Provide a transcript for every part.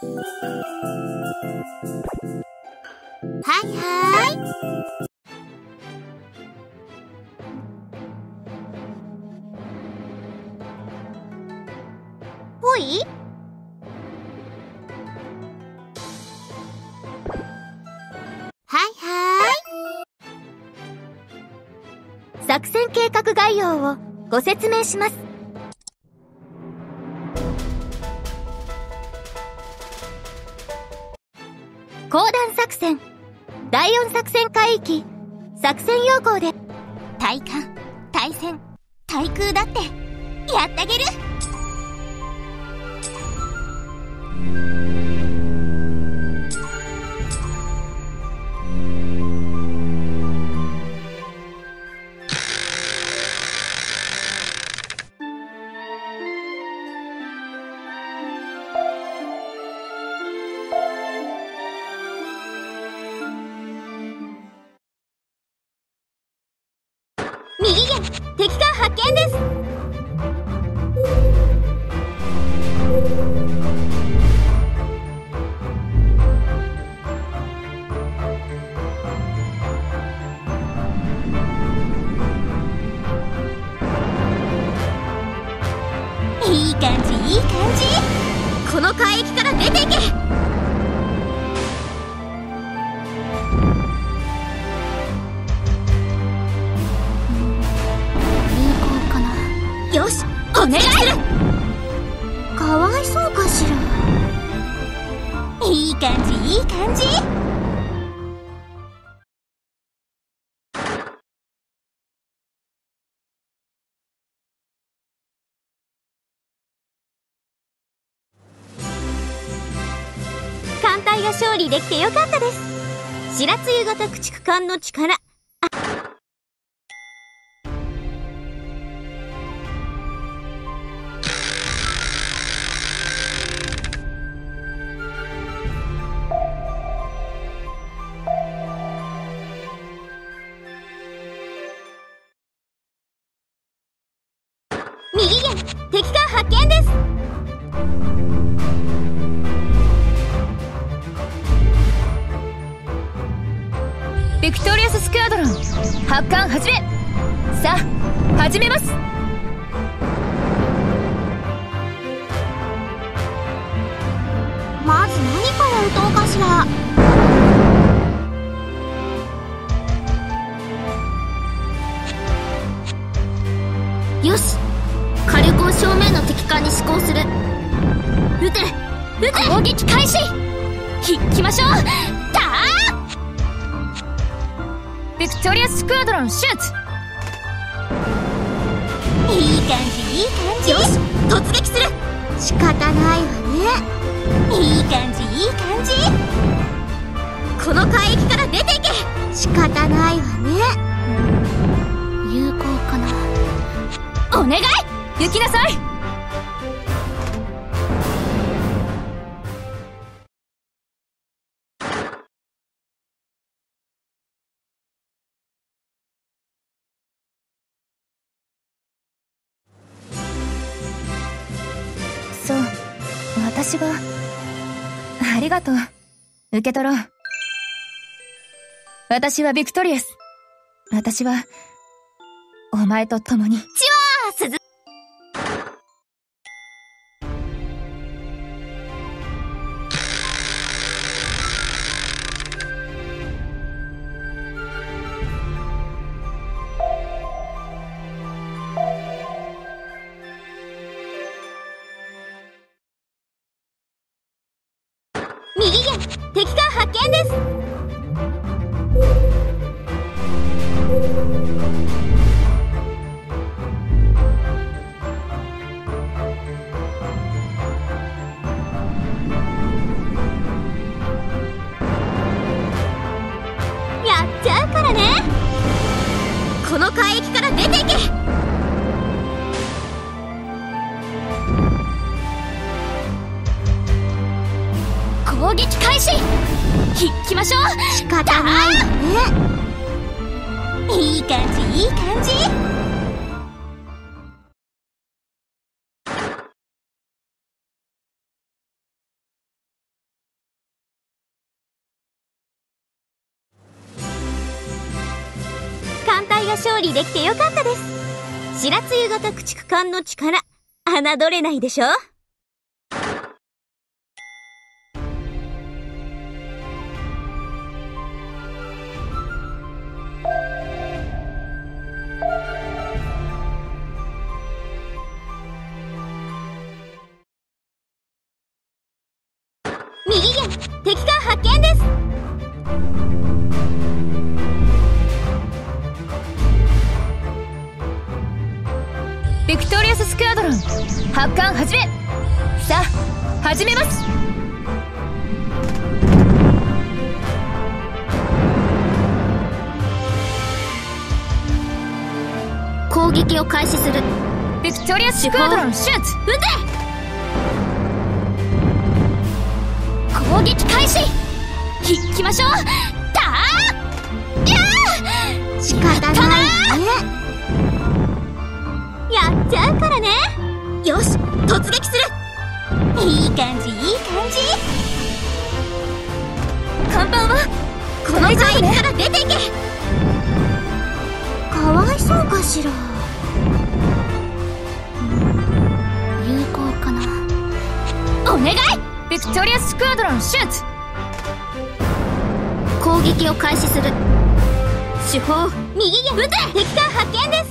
はいはい。ほい。はいはい。作戦計画概要をご説明します。講談作戦第4作戦海域作戦要項で対艦、対戦、対空だってやってあげる。右舷敵艦発見です。いい感じいい感じ。この海域から出ていけ。よし、お願いする。かわいそうかしら。いい感じいい感じ。艦隊が勝利できてよかったです。白露型駆逐艦の力。右舷敵艦発見です。 ビクトリアススクワドロン発艦始め。さあ始めます。 まず何から撃とうかしら。よし、火力を正面の敵艦に施行する。撃て撃て。 攻撃開始。行きましょう。 たあ。 ビクトリアススクワドロンシュート。 いい感じいい感じ。よし、突撃する。仕方ないわね。いい感じいい感じ。この海域から出ていけ。仕方ないわね。有効かな。 お願い行きなさい。そう、私が。ありがとう。受け取ろう。私はビクトリアス。私はお前と共に。 ちわー鈴。右舷敵艦発見です。やっちゃうからね。この海域から出ていけ。 攻撃開始。行きましょう。 仕方ないわね。いい感じいい感じ。 が勝利できてよかったです。白露型駆逐艦の力、侮れないでしょ。右舷、敵艦発見です。 ビクトリアススクワドロン発艦始め。さあ始めます。 攻撃を開始する。 ビクトリアススクワドロンシュート。 撃て。攻撃開始。行きましょう。仕方ないわね。やっちゃうからね。よし、突撃する。いい感じいい感じ。 看板はこの海域から出ていけ。かわいそうかしら。有効かな。お願い。 ビクトリアススクワドロンシュート。 攻撃を開始する。主砲右舷撃て。敵艦発見です。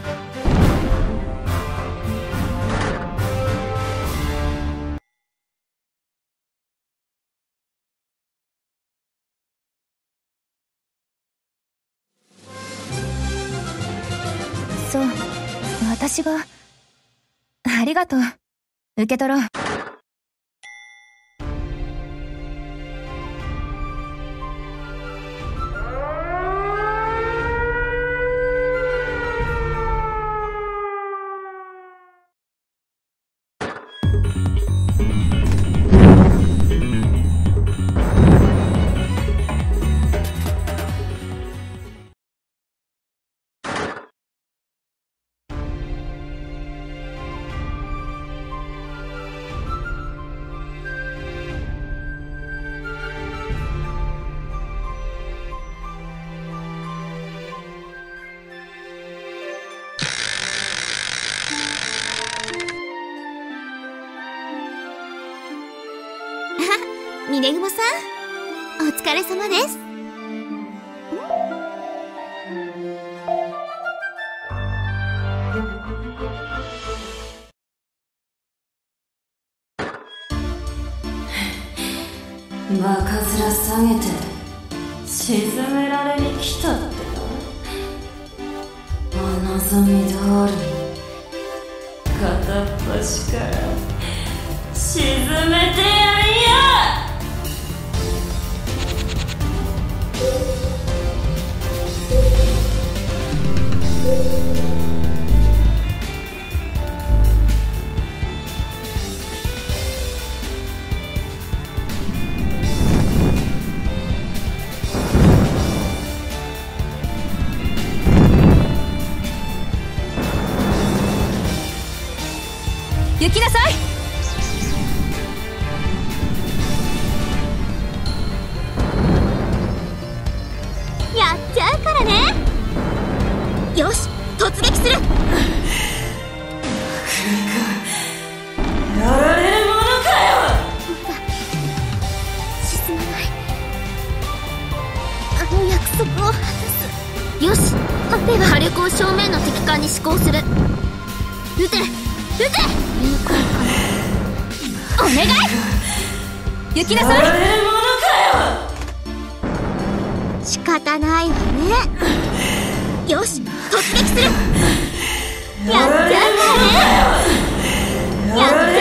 そう、私が。ありがとう。受け取ろう。 ミネグモさん、お疲れ様です。 バカ面下げて沈められに来たってな。お望み通り片っ端から沈めてやるよ。 行きなさい。 やっちゃうからね。よし、突撃する。 やられるものかよ。 まだ沈まない。あの約束を果たす。よし、あれは火力を正面の敵艦に施行する。撃て撃て。有効かな。お願い。 行きなさい。 やられるものか仕方ないわね。よし、突撃する。やっちゃうからね。やっちゃうからね。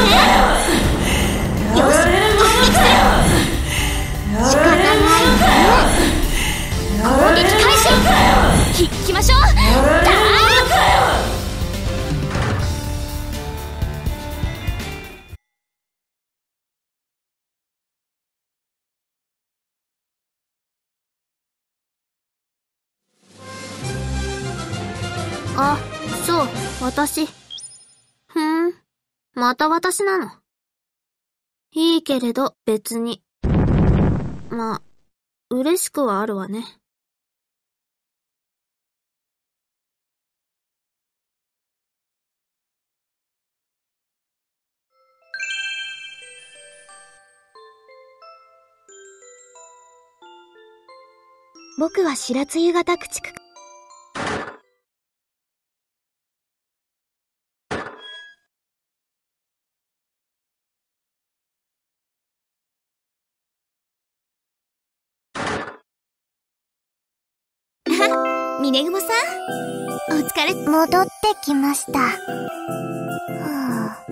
よし、突撃する。仕方ないわね。攻撃開始。行きましょう。あ、そう、私。また私なの。いいけれど別に。まあ、嬉しくはあるわね。 僕は白露型駆逐。峰雲さん、お疲れ。 戻ってきました。はあ。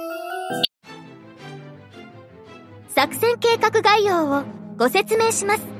作戦計画概要をご説明します。